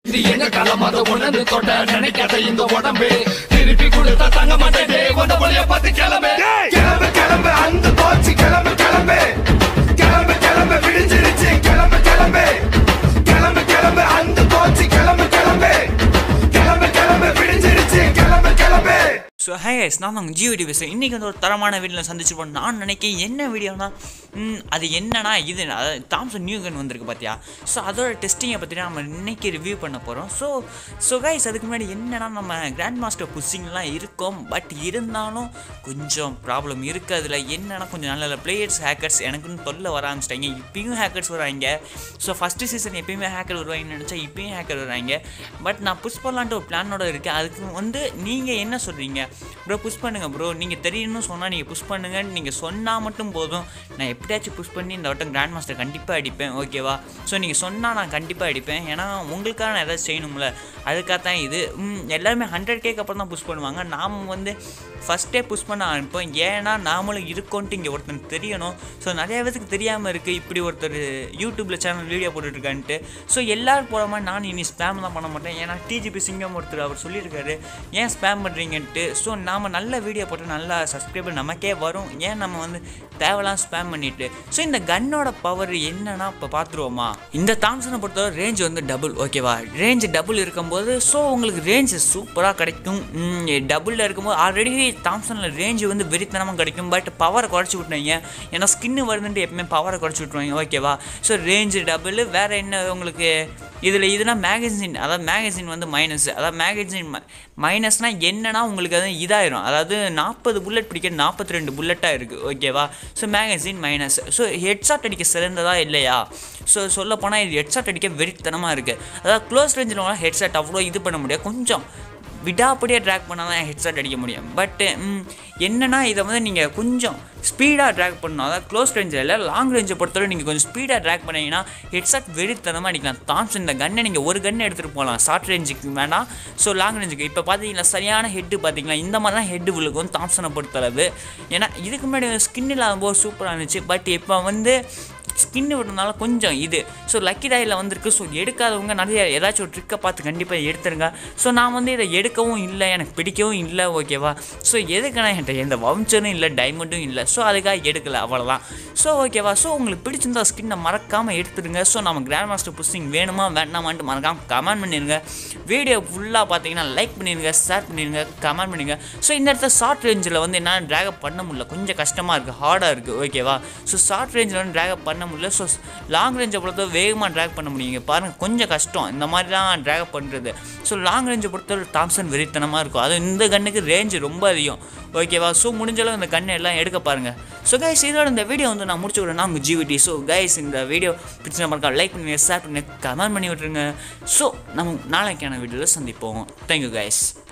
இது எங்க காலம் அதை உணர்ந்து தொட்ட நினைக்காத இந்த உடம்பு திருப்பி கொடுத்தா தங்க மாட்டேன் கொண்ட போலிய பார்த்து கிளம்பு கிளம்பு கிளம்பு அந்த தோச்சி கிளம்பு கிளம்பு கிளம்பு கிளம்பு விடிஞ்சிருச்சு கிளம்பு கிளம்பு கிளம்பு கிளம்பு அந்த தோச்சி கிளம்பு கிளம்பு கிளம்பு கிளம்பு விடிஞ்சிருச்சு கிளம்பு கிளம்பு. ஸோ ஹே கைஸ், நான் உங்கள் ஜிவிடி பேசுகிறேன். இன்றைக்கி வந்து ஒரு தரமான வீடியோவில் சந்திச்சிருப்போம். நான் நினைக்கிறேன் என்ன வீடியோனா அது என்னன்னா இது அதாவது தாம்சன் நியூ கன் வந்திருக்கு பார்த்தியா. ஸோ அதோட டெஸ்டிங்கை பற்றி நம்ம இன்றைக்கி ரிவ்யூ பண்ண போகிறோம். ஸோ கைஸ், அதுக்கு முன்னாடி என்னென்னா நம்ம கிராண்ட் மாஸ்டர் புஷிங்லாம் இருக்கும். பட் இருந்தாலும் கொஞ்சம் ப்ராப்ளம் இருக்குது. அதில் என்னென்னா கொஞ்சம் நல்ல பிளேயர்ஸ் ஹேக்கர்ஸ் எனக்குன்னு தொல்லை வர ஆரம்பிச்சிட்டாங்க. இப்பயும் ஹேக்கர்ஸ் வராங்க. ஸோ ஃபஸ்ட்டு சீசன் எப்பயுமே ஹேக்கர் வருவாங்கன்னு நினச்சா இப்பயும் ஹேக்கர் வராங்க. பட் நான் புஷ் பண்ணலான்ட்டு ஒரு பிளானோட இருக்கேன். அதுக்கு வந்து நீங்கள் என்ன சொல்கிறீங்க ப்ரோ? புஷ் பண்ணுங்கள் ப்ரோ, நீங்கள் தெரியணும்னு சொன்னால் நீங்கள் புஷ் பண்ணுங்கன்னு நீங்கள் சொன்னால் மட்டும் போதும். நான் எப்படியாச்சும் புஷ் பண்ணி இந்த வட்டம் கிராண்ட் மாஸ்டர் கண்டிப்பாக அடிப்பேன், ஓகேவா? ஸோ நீங்கள் சொன்னால் நான் கண்டிப்பாக அடிப்பேன். ஏன்னா உங்களுக்காக நான் ஏதாச்சும் செய்யணும்ல, அதுக்காக தான் இது. எல்லாருமே 100Kக்கு அப்புறம் தான் புஷ் பண்ணுவாங்க. நாம் வந்து ஃபஸ்ட்டே புஷ் பண்ண ஆரம்பிப்போம். ஏன்னா நாமளும் இருக்கோன்ட்டு இங்கே ஒருத்தன் தெரியணும். ஸோ நிறைய பேருக்கு தெரியாமல் இருக்குது இப்படி ஒருத்தர் யூடியூப்பில் சேனல் வீடியோ போட்டுட்ருக்கான்ட்டு. ஸோ எல்லோரும் போகிற மாதிரி நான் இனி ஸ்பேம் தான் பண்ண மாட்டேன். ஏன்னா டிஜிபி சிங்கம் ஒருத்தர் அவர் சொல்லியிருக்காரு ஏன் ஸ்பேம் பண்ணுறீங்கன்ட்டு. ஸோ நாம் நல்ல வீடியோ போட்டு நல்லா சப்ஸ்கிரைபர் நமக்கே வரும். ஏன் நம்ம வந்து தேவைலாம் ஸ்பேம் பண்ணிவிட்டு. ஸோ இந்த கன்னோட பவர் என்னன்னா இப்போ பார்த்துருவோமா. இந்த தாம்சனை பொறுத்தவரை ரேஞ்ச் வந்து டபுள், ஓகேவா? ரேஞ்ச் டபுள் இருக்கும்போது ஸோ உங்களுக்கு ரேஞ்ச் சூப்பராக கிடைக்கும். டபுளில் இருக்கும்போது ஆல்ரெடி தாம்சனில் ரேஞ்சு வந்து வெறித்தனமாக கிடைக்கும். பட் பவரை குறைச்சி விட்டுருவீங்க. ஏன்னா ஸ்கின்னு வருதுன்ட்டு எப்பவுமே பவரை குறைச்சி விட்ருவாங்க, ஓகேவா? So range double. வேறு என்ன உங்களுக்கு இதுனா மேகசின், அதாவது மேகசின் வந்து மைனஸ். அதாவது மேகசின் மைனஸ்னால் என்னன்னா உங்களுக்கு அது இதாயிரும். அதாவது 40 புல்லட் பிடிக்க 42 புல்லட்டாக இருக்குது, ஓகேவா? So magazine minus. So headshot அடிக்க சிறந்ததா இல்லையா? ஸோ சொல்ல போனால் இது ஹெட்ஷாட் அடிக்க வெறித்தனமாக இருக்குது. அதாவது க்ளோஸ் ரேஞ்சில் ஹெட்ஷாட் அவ்வளோ இது பண்ண முடியாது. கொஞ்சம் விடாப்படியாக ட்ராக் பண்ணால் தான் ஹெட்ஷாட் அடிக்க முடியும். பட்டு என்னென்னா இதை வந்து நீங்கள் கொஞ்சம் ஸ்பீடாக ட்ராக் பண்ணணும். அதாவது க்ளோஸ் ரேஞ்சில் இல்லை, லாங் ரேஞ்சை பொறுத்தவரை நீங்கள் கொஞ்சம் ஸ்பீடாக ட்ராக் பண்ணிங்கன்னா ஹெட்ஷாட் வெறித்தனமாக அடிக்கலாம். தாம்சன் இந்த கன்னை நீங்கள் ஒரு கன்னை எடுத்துகிட்டு போகலாம், ஷார்ட் ரேஞ்சுக்கு வேணாம். ஸோ லாங் ரேஞ்சுக்கு இப்போ பார்த்தீங்கன்னா சரியான ஹெட்டு பார்த்தீங்களா, இந்த மாதிரி தான் ஹெட்டு விழுக்கும் தாம்சனை பொறுத்தளவு. ஏன்னா இதுக்கு முன்னாடி ஸ்கின் இல்லாதபோது சூப்பராக இருந்துச்சு. பட் இப்போ வந்து ஸ்கின்னு விடுறதுனால கொஞ்சம் இது. ஸோ லக்கி டாயில் வந்திருக்கு. ஸோ எடுக்காதவங்க நிறைய ஏதாச்சும் ஒரு ட்ரிக்கை பார்த்து கண்டிப்பாக எடுத்துருங்க. ஸோ நான் வந்து இதை எடுக்கவும் இல்லை, எனக்கு பிடிக்கவும் இல்லை, ஓகேவா? ஸோ எதுக்குன்னா என்கிட்ட எந்த வவுச்சரும் இல்லை, டைமண்டும் இல்லை. ஸோ அதுக்காக எடுக்கலை, அவ்வளோதான். ஸோ ஓகேவா? ஸோ உங்களுக்கு பிடிச்சிருந்தா ஸ்கின்னை மறக்காமல் எடுத்துருங்க. ஸோ நம்ம கிராண்ட் மாஸ்டர் புஷிங் வேணுமா வேண்டாமான்ட்டு மறக்காமல் கமெண்ட் பண்ணிடுங்க. வீடியோ ஃபுல்லாக பார்த்தீங்கன்னா லைக் பண்ணிடுங்க, ஷேர் பண்ணிடுங்க, கமெண்ட் பண்ணிடுங்க. ஸோ இந்த இடத்துல ஷார்ட் ரேஞ்சில் வந்து என்னால் ட்ராகப் பண்ண முடியல, கொஞ்சம் கஷ்டமாக இருக்குது, ஹார்டாக இருக்குது, ஓகேவா? ஸோ ஷார்ட் ரேஞ்சில் வந்து ட்ராகப் பண்ண முடியல. ஸோ லாங் ரேஞ்சை பொறுத்தவரை வேகமாக ட்ராக் பண்ண முடியுங்க. பாருங்கள் கொஞ்சம் கஷ்டம் இந்த மாதிரி தான் ட்ராக் பண்ணுறது. ஸோ லாங் ரேஞ்சை பொறுத்தவரை தாம்சன் வெறித்தனமாக இருக்கும். அது இந்த கன்னுக்கு ரேஞ்சு ரொம்ப அதிகம், ஓகேவா? ஸோ முடிஞ்சளவு இந்த கண்ணை எல்லாம் எடுக்க பாருங்கள். ஸோ கைஸ், இதோட இந்த வீடியோ வந்து நான் முடிச்சு விட்றேன். உங்கள் ஜிவிடி. ஸோ கைஸ், இந்த வீடியோ பிடிச்ச மாதிரி லைக் பண்ணுங்க, ஷேர் பண்ணுங்க, கமெண்ட் பண்ணி விட்டுருங்க. ஸோ நம்ம நாளைக்கான வீடியோவில் சந்திப்போம். Thank you guys.